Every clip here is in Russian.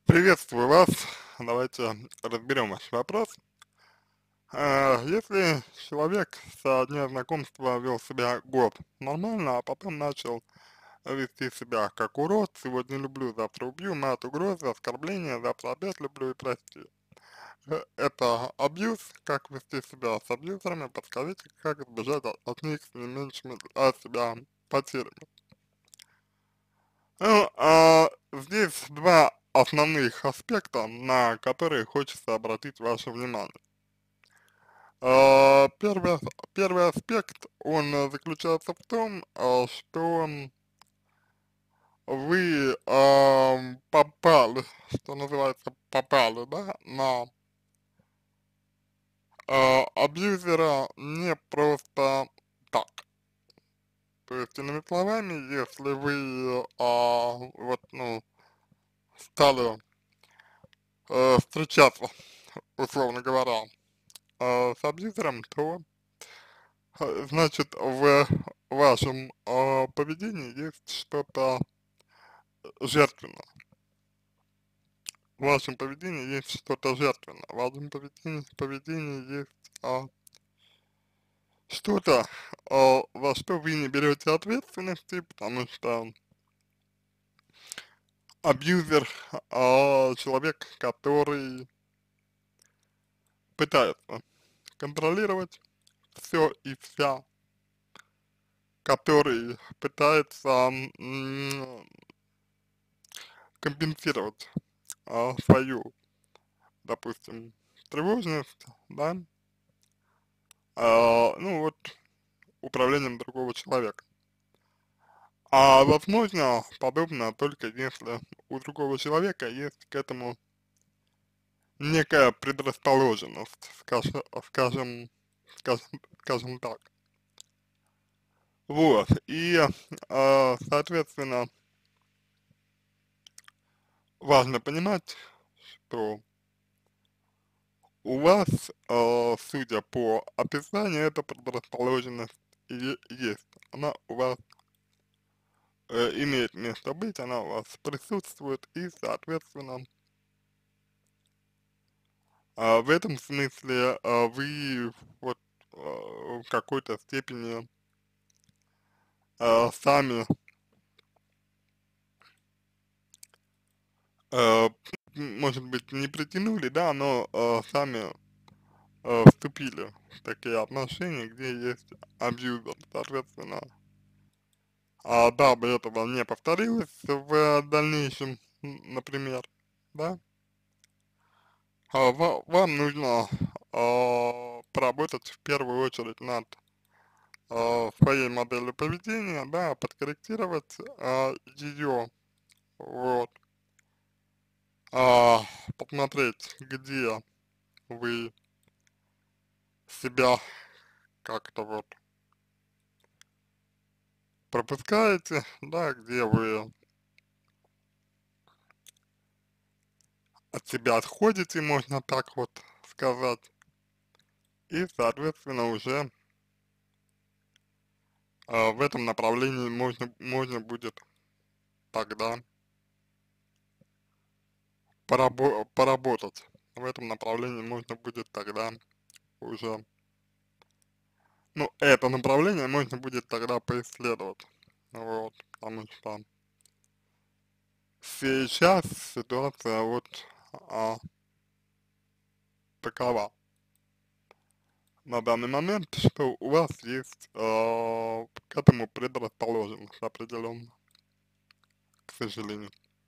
Приветствую вас. Давайте разберем ваш вопрос. Если человек со дня знакомства вел себя год нормально, а потом начал вести себя как урод, сегодня люблю, завтра убью, мат угрозы, оскорбления, завтра опять люблю и прости. Это абьюз, как вести себя с абьюзерами, подскажите, как избежать от них с не меньшими от себя потерями. Ну, здесь два основных аспекта, на которые хочется обратить ваше внимание. А, Первый, первый аспект, он заключается в том, что вы попали, что называется, попали, да, на абьюзера не просто так. То есть, иными словами, если вы, вот, ну, стали встречаться, условно говоря, с абьюзером, то значит в вашем поведении есть что-то жертвенное. В вашем поведении есть что-то жертвенное. В вашем поведении есть что-то, за что вы не берете ответственности, потому что абьюзер человек, который пытается контролировать все и вся, который пытается компенсировать свою, допустим, тревожность, да, ну вот, управлением другого человека. А возможно, подобное только если у другого человека есть к этому некая предрасположенность, скажем, скажем так. Вот, и, соответственно, важно понимать, что у вас, судя по описанию, эта предрасположенность есть. Она у вас имеет место быть, она у вас присутствует, и, соответственно, в этом смысле вы вот в какой-то степени сами, э, может быть, не притянули, да, но сами вступили в такие отношения, где есть абьюзер, соответственно, дабы этого не повторилось в дальнейшем, например, да, вам нужно поработать в первую очередь над своей моделью поведения, да, подкорректировать ее, вот, а, посмотреть, где вы себя как-то вот пропускаете, да, где вы от себя отходите, можно так вот сказать, и, соответственно, уже в этом направлении можно будет тогда поработать. В этом направлении можно будет тогда уже, ну, это направление можно будет тогда поисследовать, вот, потому что сейчас ситуация вот а, такова на данный момент, что у вас есть к этому предрасположенность определенно, к сожалению.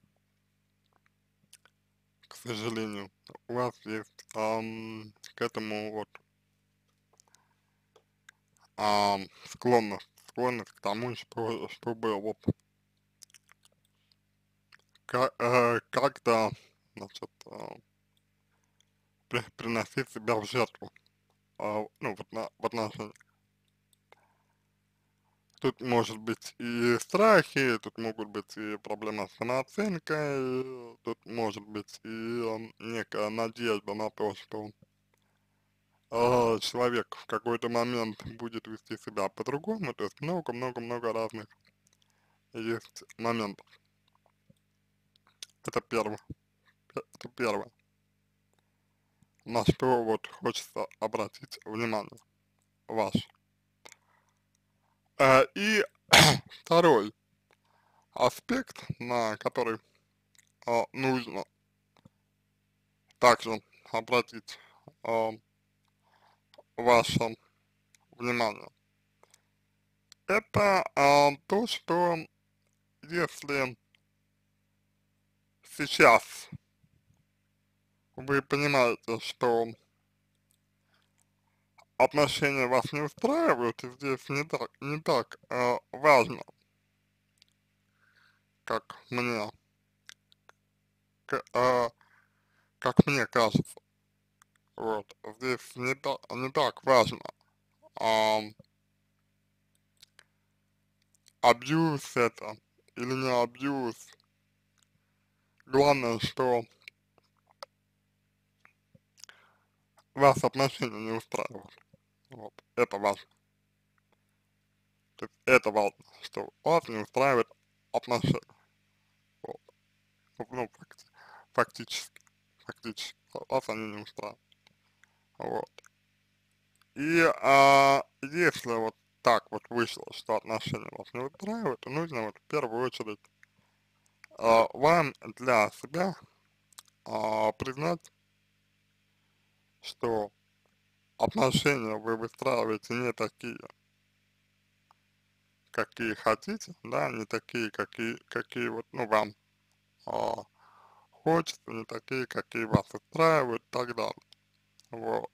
К сожалению, у вас есть к этому вот склонность к тому, чтобы вот как-то, значит, приносить себя в жертву, ну, вот в отношениях. Тут может быть и страхи, тут могут быть и проблемы с самооценкой, тут может быть и некая надежда на то, что человек в какой-то момент будет вести себя по-другому, то есть много-много-много разных есть моментов. Это это первое, на что вот хочется обратить внимание ваше. И второй аспект, на который нужно также обратить а, ваше внимание, это то, что если сейчас вы понимаете, что отношения вас не устраивают, и здесь не так важно, как мне, к- а, как мне кажется, вот, здесь не так важно, ам, абьюз это или не абьюз, главное, что вас отношения не устраивают, вот, это важно, то есть это важно, что вас не устраивает отношения, вот, ну, фактически, фактически, вас они не устраивают, вот. И если вот так вот вышло, что отношения вас не устраивают, то нужно вот в первую очередь вам для себя признать, что отношения вы выстраиваете не такие, какие хотите, да, не такие, какие вот, ну, вам а, хочется, не такие, какие вас устраивают и так далее, вот.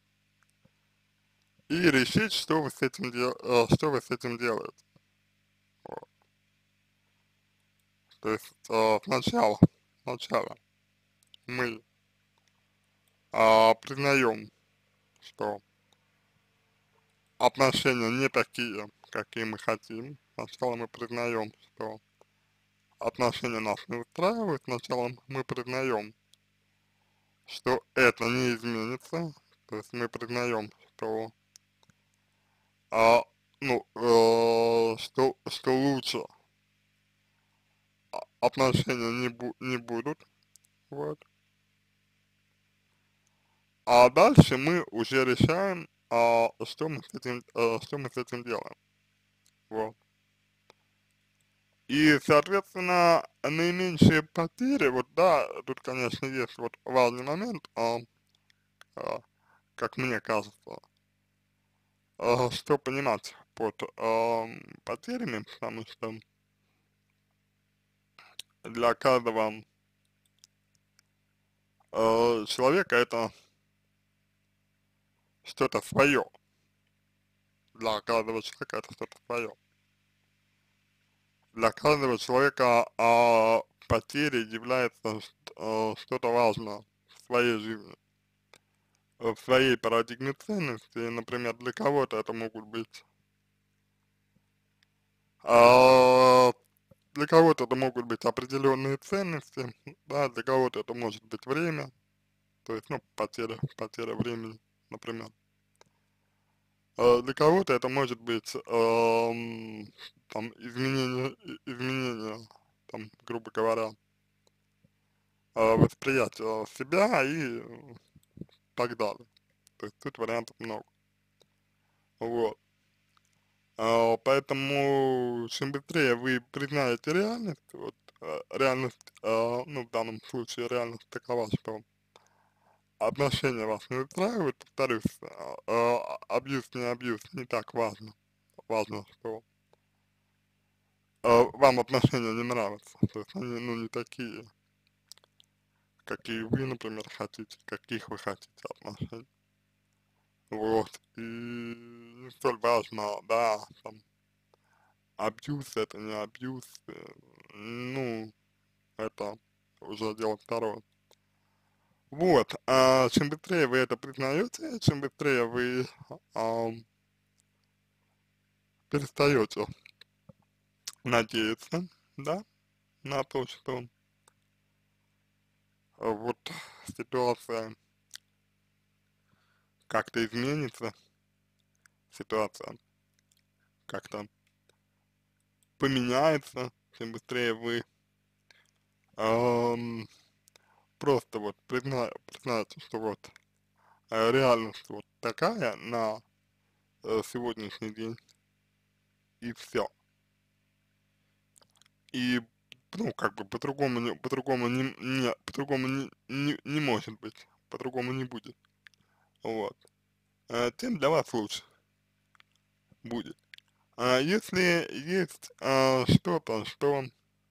И решить, что вы с этим, что вы с этим делаете, вот. То есть сначала мы признаем, что отношения не такие, какие мы хотим. Сначала мы признаем, что отношения нас не устраивают. Сначала мы признаем, что это не изменится. То есть мы признаем, что, а, ну, что лучше отношения не будут. Вот. А дальше мы уже решаем, что мы с этим делаем. Вот. И, соответственно, наименьшие потери, вот да, тут, конечно, есть вот важный момент, а, как мне кажется, что понимать под потерями, потому что для каждого человека это что-то свое, для каждого человека это что-то свое. Для каждого человека потерей является что-то важное в своей жизни, в своей парадигме ценностей. Например, для кого-то это могут быть А, для кого-то это могут быть определенные ценности, да, для кого-то это может быть время, то есть, ну, потеря времени, например. Для кого-то это может быть, там, изменение, там, грубо говоря, восприятия себя и так далее. То есть тут вариантов много. Вот. Поэтому чем быстрее вы признаете реальность, вот, реальность, ну, в данном случае реальность такова, что отношения вас не устраивают, повторюсь, абьюз не абьюз, не так важно. Важно, что вам отношения не нравятся, то есть они, ну, не такие, какие вы, например, хотите, каких вы хотите отношений. Вот, и не столь важно, да, там, абьюз это не абьюз, ну, это уже дело второе. Вот, чем быстрее вы это признаете, чем быстрее вы ам, перестаете надеяться, да, на то, что вот ситуация как-то изменится, ситуация как-то поменяется, чем быстрее вы ам, просто вот признайте, что вот реальность вот такая на сегодняшний день, и все. И, ну, как бы по-другому не может быть, по-другому не будет, вот. Тем для вас лучше будет. А если есть что-то, что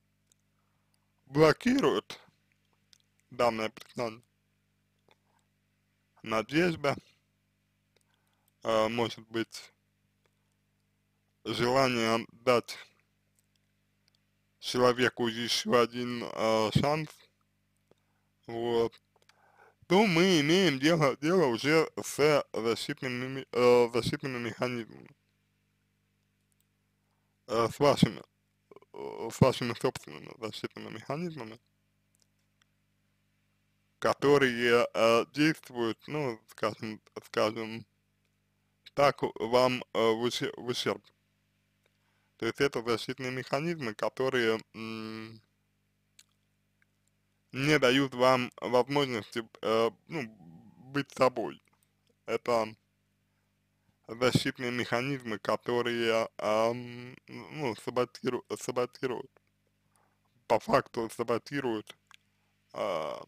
блокирует данное признание, надежда, может быть, желание дать человеку еще один шанс, вот, то мы имеем дело уже с защитными механизмами, э, с вашими, с вашими собственными защитными механизмами, которые действуют, ну, скажем так, вам в ущерб. То есть это защитные механизмы, которые не дают вам возможности, ну, быть собой. Это защитные механизмы, которые, ну, саботируют, по факту саботируют а,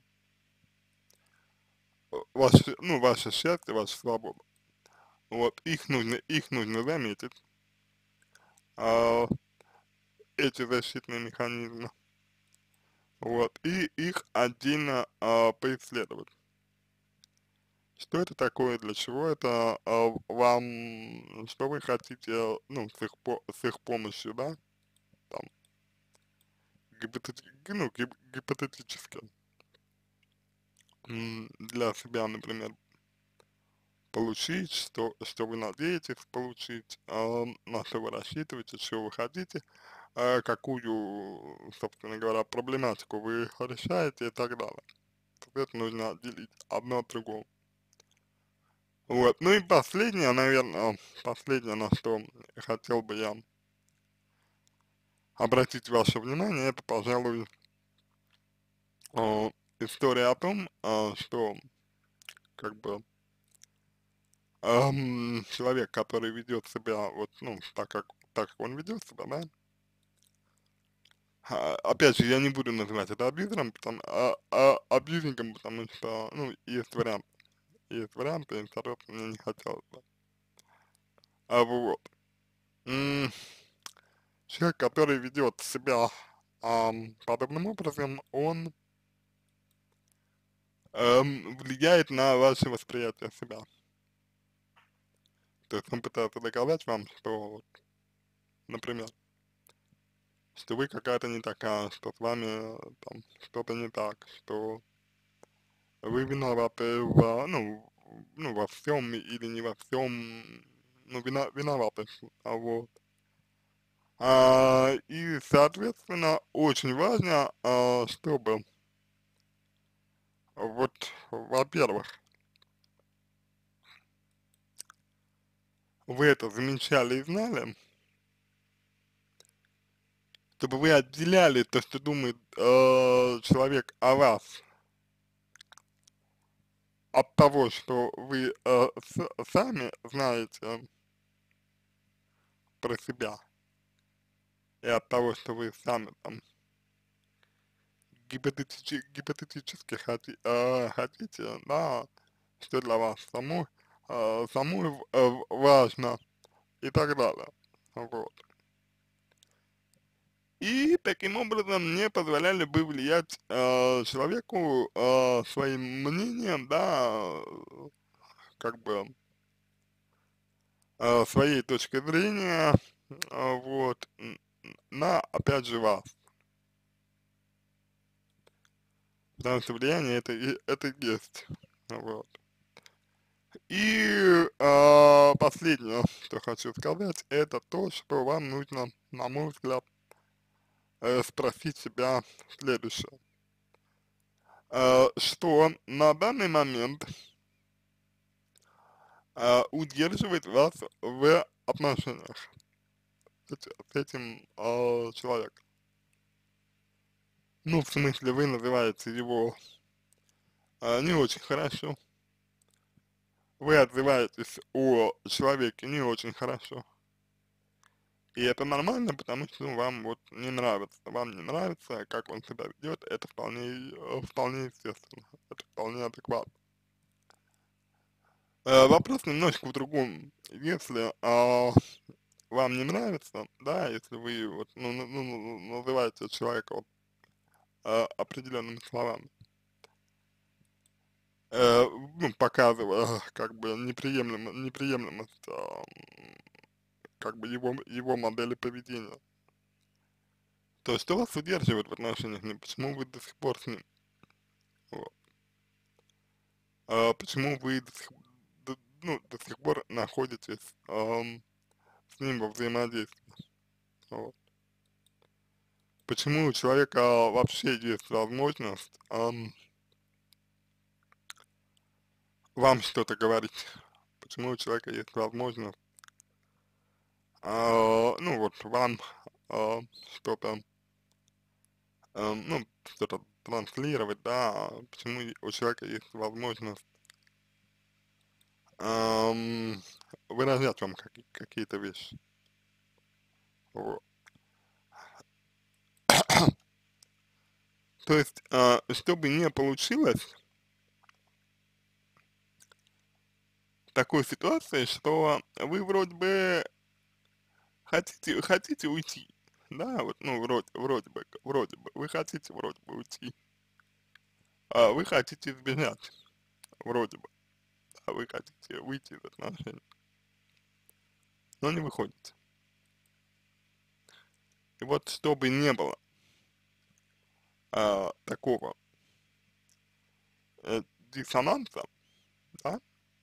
ваше, ну, ваше счастье, вашу свободу. Вот, их нужно заметить, а, эти защитные механизмы, вот, и их отдельно поисследовать. Что это такое, для чего это вам, что вы хотите, ну, с их помощью, да, там, гипотетически, для себя, например, получить, что вы надеетесь получить, на что вы рассчитываете, что вы хотите, какую, собственно говоря, проблематику вы решаете и так далее. Соответственно, нужно отделить одно от другого. Вот, ну и последнее, наверное, последнее, на что хотел бы я обратить ваше внимание, это, пожалуй, история о том, что, как бы, человек, который ведет себя, вот, ну, так как он ведет себя, да, опять же, я не буду называть это абьюзером, абьюзингом, потому что, ну, есть варианты, и, соответственно, мне не хотелось бы. Вот. М, Человек, который ведет себя подобным образом, он влияет на ваше восприятие себя. То есть он пытается доказать вам, что, вот, например, что вы какая-то не такая, что с вами там что-то не так, что вы виноваты ну, во всем или не во всем, ну, виноваты, вот. И, соответственно, очень важно, чтобы, вот, во-первых, вы это замечали и знали, чтобы вы отделяли то, что думает человек о вас, от того, что вы сами знаете про себя, и от того, что вы сами там гипотетически хотите, да, что для вас самой важно и так далее. Вот. И таким образом не позволяли бы влиять человеку своим мнением, да, как бы своей точкой зрения, вот, на, опять же, вас. Потому что влияние это и есть. Вот. И последнее, что хочу сказать, это то, что вам нужно, на мой взгляд, спросить себя следующее. Что на данный момент удерживает вас в отношениях с этим человеком? Ну, в смысле, вы называете его не очень хорошо. Вы отзываетесь о человеке не очень хорошо. И это нормально, потому что вам вот не нравится. Вам не нравится, как он себя ведет, это вполне естественно, это вполне адекватно. Вопрос немножечко в другом. Если вам не нравится, да, если вы вот, называете человека вот, определенными словами, э, показывая как бы неприемлемость, как бы его модели поведения, то что вас удерживает в отношениях с ним? Почему вы до сих пор с ним? Вот. Почему вы до сих пор находитесь с ним во взаимодействии? Вот. Почему у человека вообще есть возможность вам что-то говорить? Почему у человека есть возможность, ну вот, вам а, что-то, что-то транслировать, да, почему у человека есть возможность ам, выражать вам какие-то вещи. Вот. То есть, чтобы не получилось такой ситуации, что вы вроде бы хотите уйти, да, вот, ну, вроде бы, вы хотите вроде бы уйти, вы хотите избежать, вроде бы, вы хотите выйти из отношений, но не выходите. И вот чтобы не было такого диссонанса, да,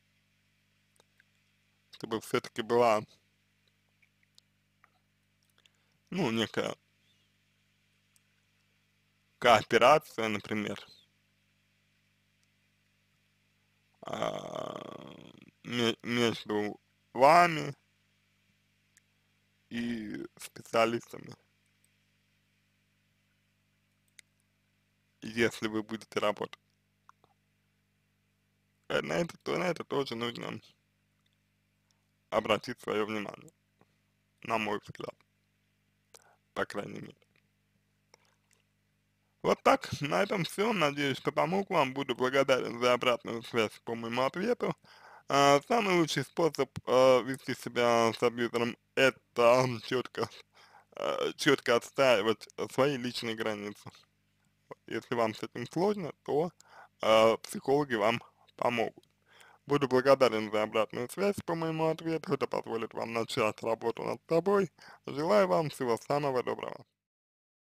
чтобы все-таки была, ну, некая кооперация, например, между вами и специалистами, если вы будете работать. На это тоже нужно обратить свое внимание, на мой взгляд, по крайней мере. Вот так, на этом все. Надеюсь, что помог вам. Буду благодарен за обратную связь по моему ответу. Самый лучший способ вести себя с абьюзером — это четко отстаивать свои личные границы. Если вам с этим сложно, то психологи вам помогут. Буду благодарен за обратную связь по моему ответу. Это позволит вам начать работу над собой. Желаю вам всего самого доброго.